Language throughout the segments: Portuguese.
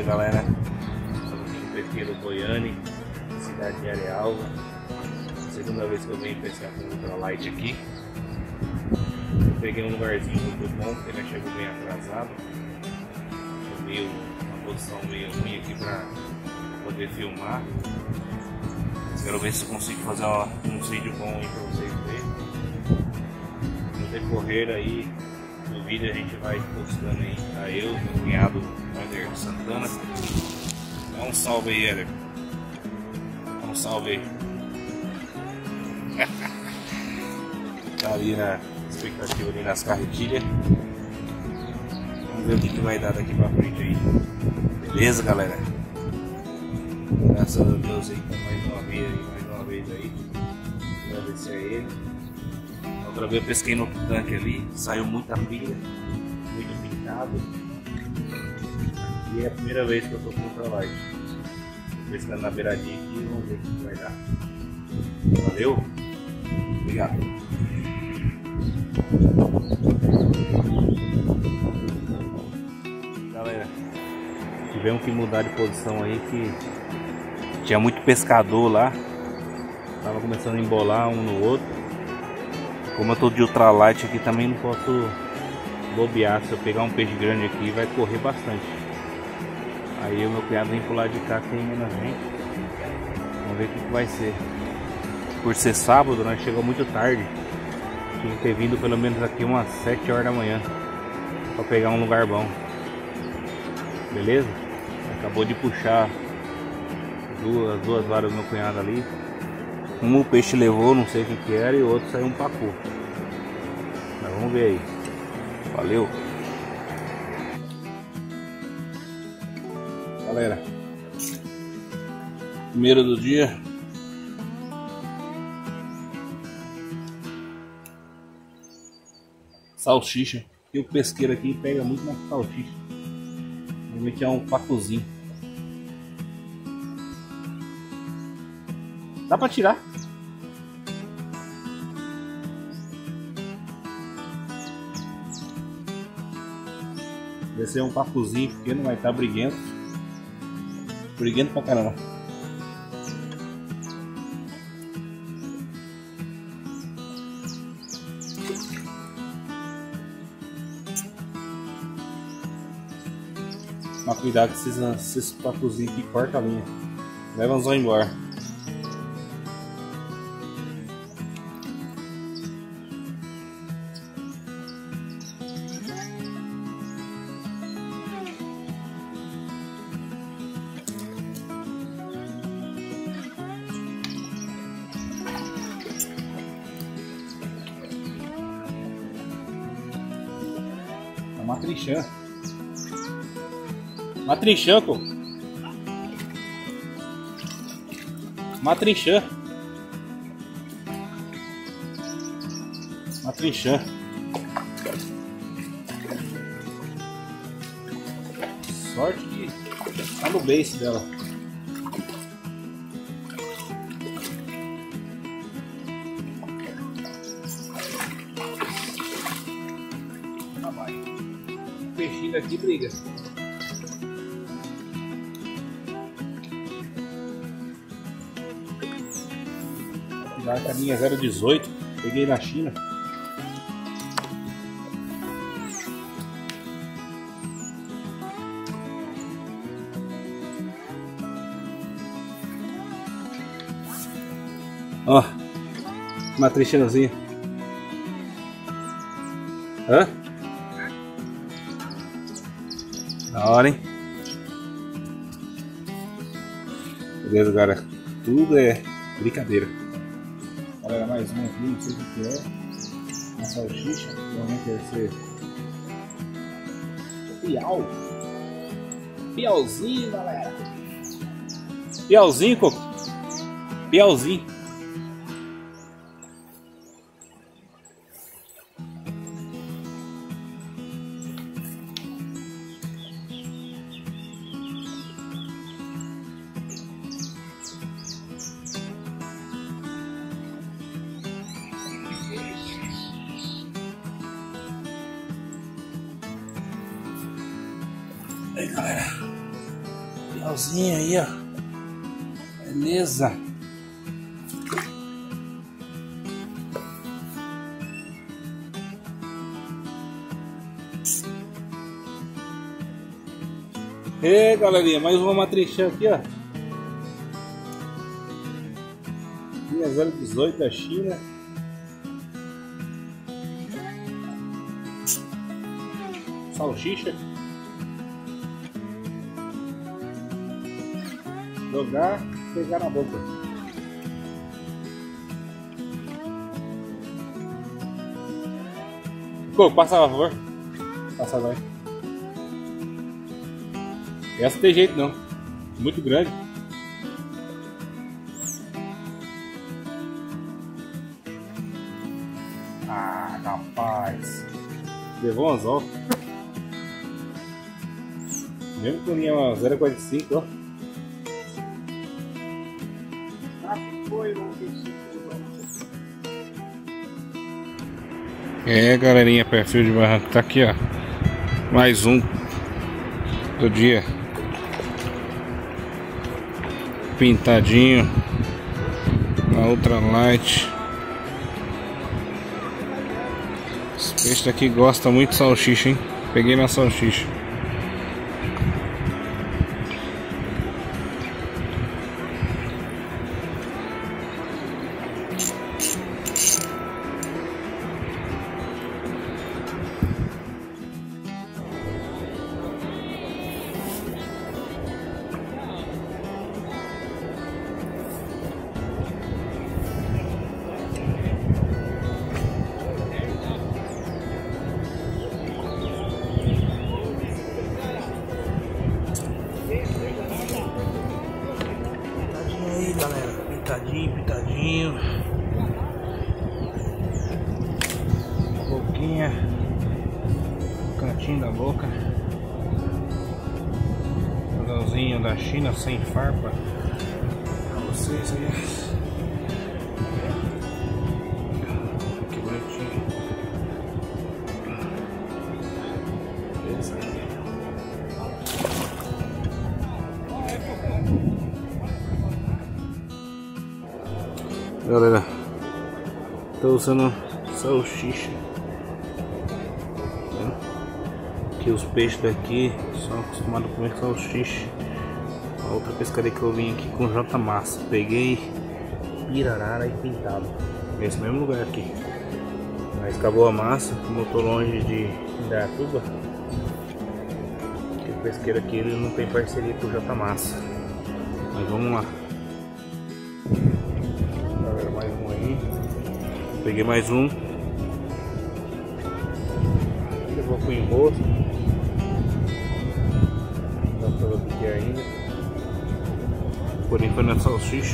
galera, estamos aqui no pesqueiro Goiânia, cidade de Arealva. Segunda vez que eu venho pescar com ultralight aqui. Eu peguei um lugarzinho muito bom, porque ele chegou bem atrasado. Eu vi uma posição meio ruim aqui para poder filmar. Quero ver se eu consigo fazer um vídeo bom aí para vocês verem. No decorrer aí do vídeo a gente vai postando aí a eu, meu cunhado Éder Santana. Dá um salve aí, Éder. Dá um salve aí. Tá ali na expectativa ali nas carretilhas. Vamos ver o que vai dar daqui pra frente aí. Beleza, galera? Graças a Deus aí, mais uma vez aí. Agradecer a ele. Outra vez eu pesquei no tanque ali, saiu muita pilha, muito pintado. E é a primeira vez que eu tô com ultralight. Tô pescando na beiradinha aqui, vamos ver o que vai dar. Valeu? Obrigado. Galera, tivemos que mudar de posição aí, que tinha muito pescador lá. Tava começando a embolar um no outro. Como eu tô de ultralight aqui, também não posso bobear. Se eu pegar um peixe grande aqui, vai correr bastante. Aí o meu cunhado vem pro lado de cá, tem menos gente. Vamos ver o que vai ser. Por ser sábado, nós chegamos muito tarde. Tinha que ter vindo pelo menos aqui umas 7 horas da manhã para pegar um lugar bom. Beleza? Acabou de puxar duas varas do meu cunhado ali. Um o peixe levou, não sei o que era, e o outro saiu um pacu. Mas vamos ver aí. Valeu! Galera, primeiro do dia. Salsicha. E o pesqueiro aqui pega muito na salsicha. Normalmente é um pacuzinho. Dá pra tirar. Esse é um pacuzinho pequeno, vai estar briguento. Briguento pra caramba. Mas cuidado com esses pacuzinhos que corta a linha. Leva uns embora. Matrinchã. Matrinchã, pô. Matrinchã. Matrinchã. Sorte que tá no base dela. Peixinho daqui briga. A caminha 018, peguei na China. Ó, uma trinchãozinha. Hã? Da hora, hein? Beleza, galera. Tudo é brincadeira. Galera, mais um aqui, não sei o que é. Uma salsicha, provavelmente deve ser piau. Piauzinho, galera. Piauzinho, Coco. Piauzinho. Aí, galera, Finalzinho aí, ó. Beleza. E galerinha, mais uma matrinchã aqui, ó. Minha 018 da China. Salsicha. Jogar, pegar na boca. Pô, passa lá, por favor. Passa lá. Essa não tem jeito não. Muito grande. Ah, rapaz. Levou um anzol. Mesmo com linha 0,45, ó. É, galerinha, perfil de barranco tá aqui, ó. Mais um do dia. Pintadinho na ultralight. Esse peixe daqui gosta muito de salsicha, hein? Peguei na salsicha. Galera, pitadinho, boquinha, cantinho da boca, anzolzinho da China sem farpa pra vocês aí, que bonitinho. Beleza. Galera, tô usando salsicha. Que os peixes daqui são acostumados a comer salsicha. A outra pescaria que eu vim aqui com J Massa, peguei pirarara e pintado nesse mesmo lugar aqui. Mas acabou a massa, como eu tô longe de Indaiatuba, o pesqueiro aqui ele não tem parceria com o J Massa. Mas vamos lá. Mais um aí. Peguei mais um. Levou com o enrosto. Não dá pra ver aqui ainda. Porém foi na salsicha.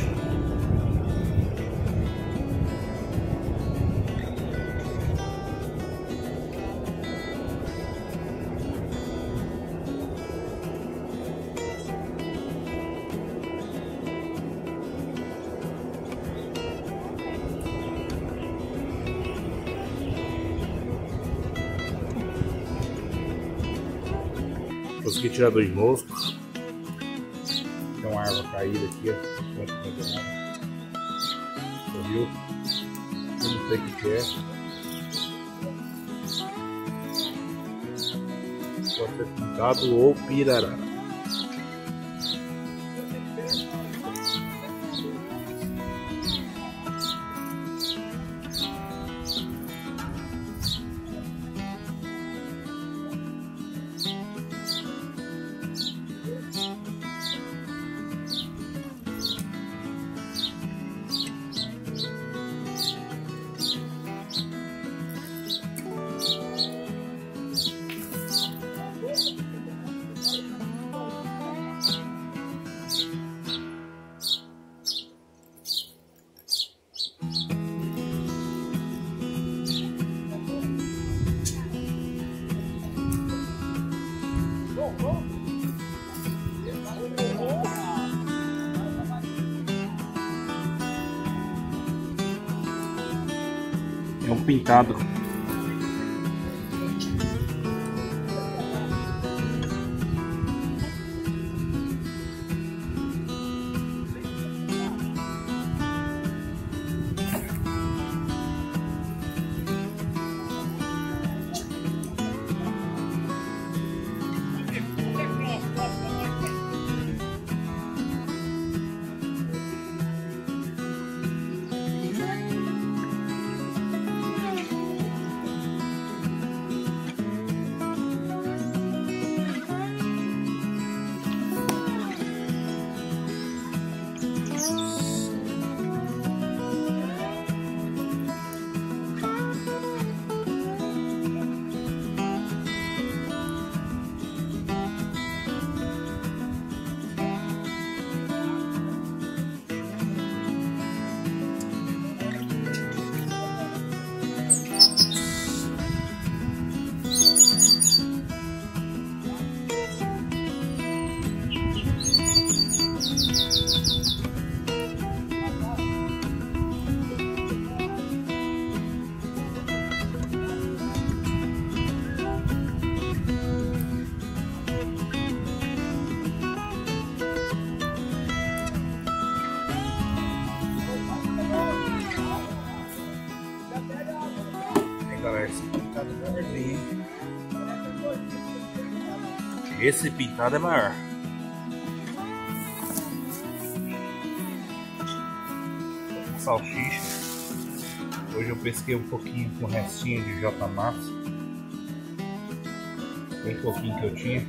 Consegui tirar 2 moscos. Tem uma árvore caída aqui, ó. Viu? Eu não sei o que é. Pode ser pintado ou pirarara. É um pintado. Esse pintado é maior. Salsicha. Hoje eu pesquei um pouquinho com restinho de J Max. Bem pouquinho que eu tinha.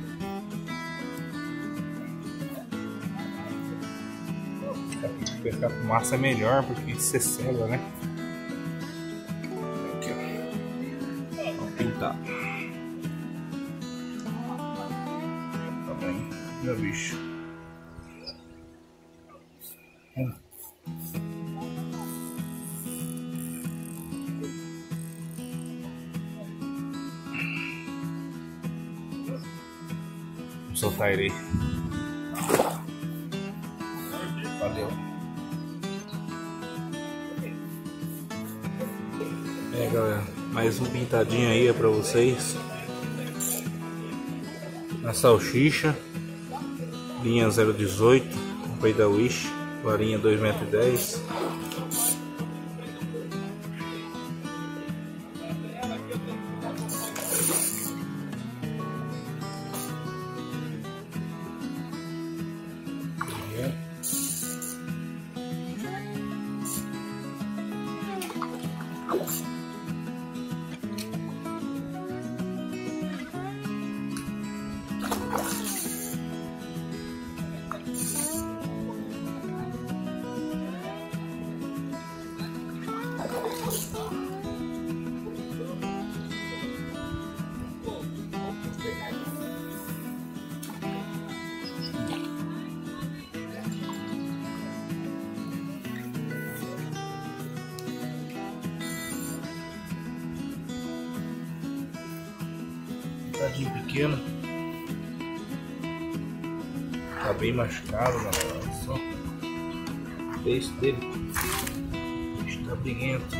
Pescar com massa é melhor porque você sela, né? Aqui, ó. Vamos pintar. Tá bem, meu bicho. Vou soltar ele aí. Valeu. É, galera, mais um pintadinho aí é pra vocês. A salsicha, linha 018, comprei da Wish, varinha 2,10 m. Tadinho pequeno, tá bem machucado, galera. Olha só o peixe dele, está briguento.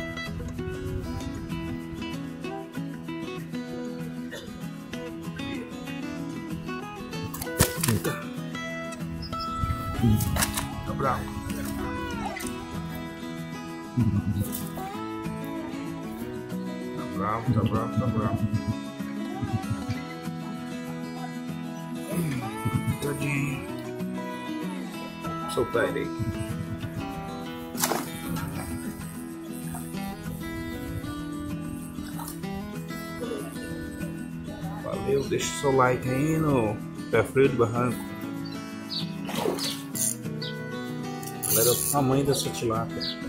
Tá bravo. Tá bravo, tá bravo. Tadinho. Vou soltar ele aí. Valeu, deixa o seu like aí no Pé Frio de Barranco. Galera, o tamanho dessa tilápia.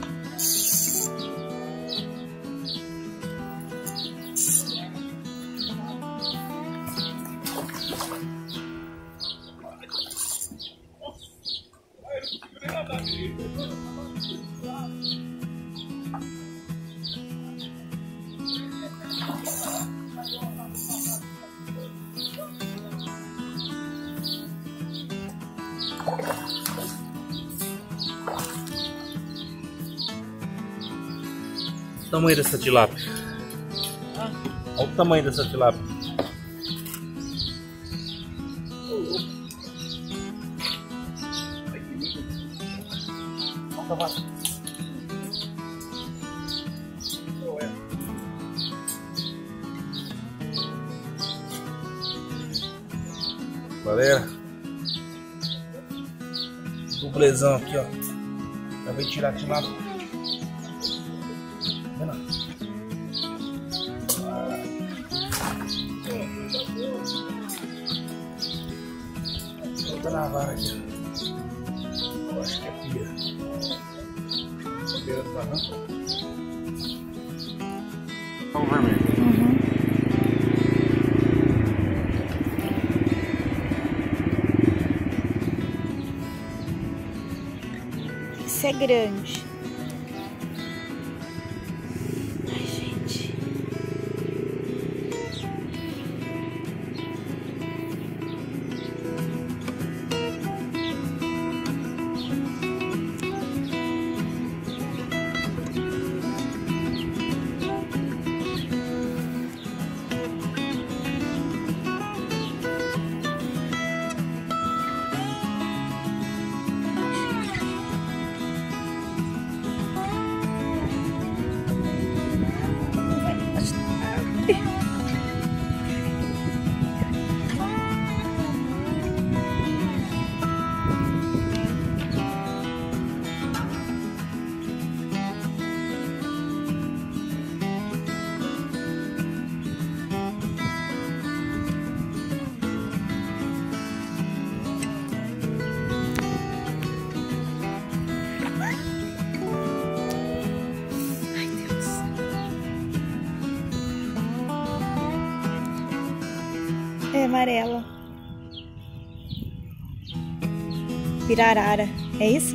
O tamanho dessa tilápia. Olha o tamanho dessa tilápia. Galera, dublezão aqui, ó. Acabei de tirar a tilápia. Tá na vara aqui. Eu acho que é pia. Beira do barranco. Olha o vermelho. Isso é grande. Ai, gente. amarela. Pirarara, é isso?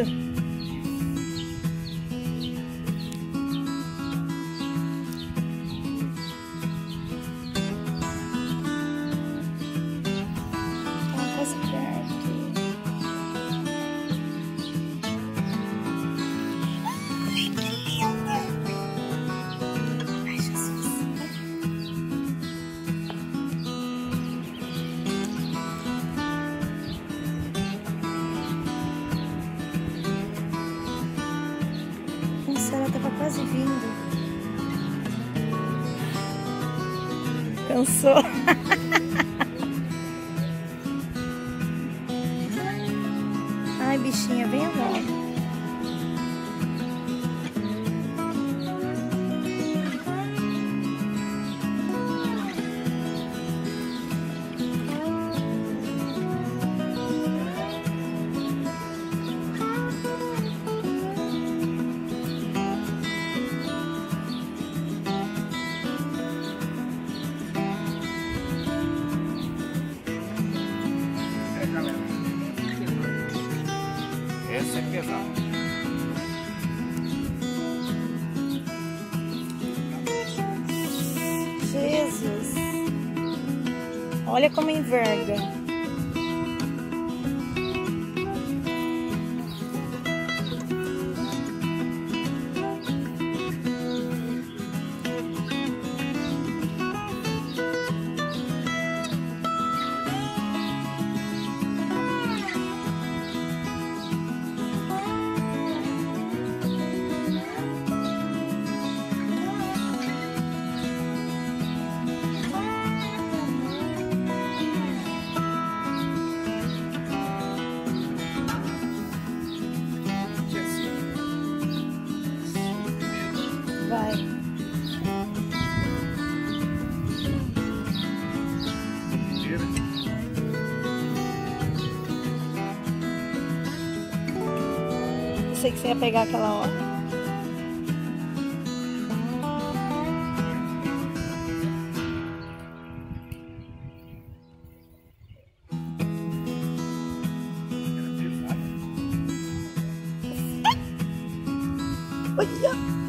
Ela tava quase vindo. Cansou. Ai, bichinha, vem agora. Essa é pesada. Jesus! Olha como enverga. Vai. Eu sei que você ia pegar aquela hora. Olha!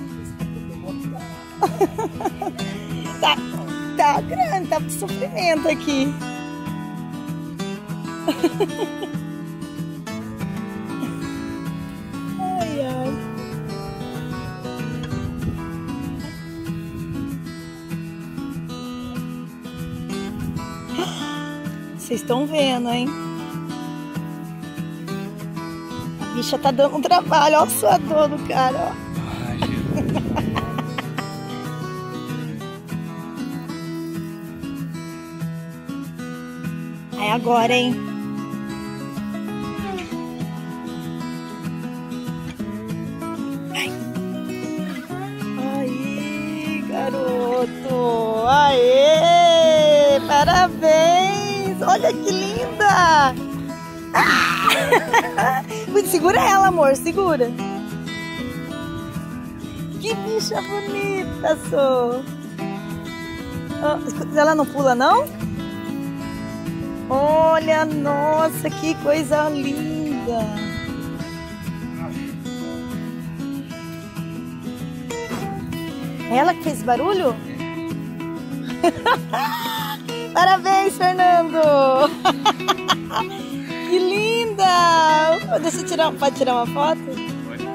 Tá grande, tá de sofrimento aqui. Ai, ai. Vocês estão vendo, hein? A bicha tá dando um trabalho. Olha o suador do cara, ó. Ai, Jesus. É agora, hein? Ai. Aí, garoto! Aê! Parabéns! Olha que linda! Ah! Segura ela, amor, segura! Que bicha bonita, sou! Oh, ela não pula, não? Olha, nossa, que coisa linda! Ela que fez barulho? Parabéns, Fernando! Que linda! Deixa eu tirar, pode tirar uma foto? Pode.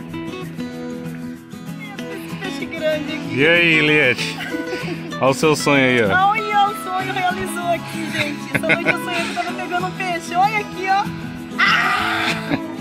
Esse peixe grande aqui. E aí, Eliette? Olha o seu sonho aí, ó. Olha, o sonho realizou aqui, gente. Essa noite eu sonhei que eu tava pegando um peixe. Olha aqui, ó. Ah!